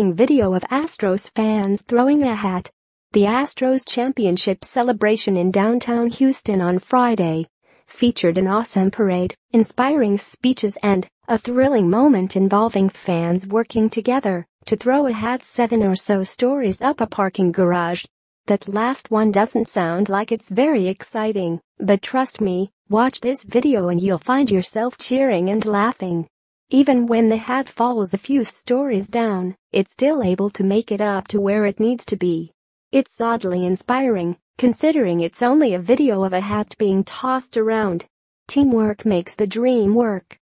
inspiring video of Astros fans throwing a hat. The Astros championship celebration in downtown Houston on Friday featured an awesome parade, inspiring speeches and a thrilling moment involving fans working together to throw a hat 7 or so stories up a parking garage. That last one doesn't sound like it's very exciting, but trust me, watch this video and you'll find yourself cheering and laughing. Even when the hat falls a few stories down, it's still able to make it up to where it needs to be. It's oddly inspiring, considering it's only a video of a hat being tossed around. Teamwork makes the dream work.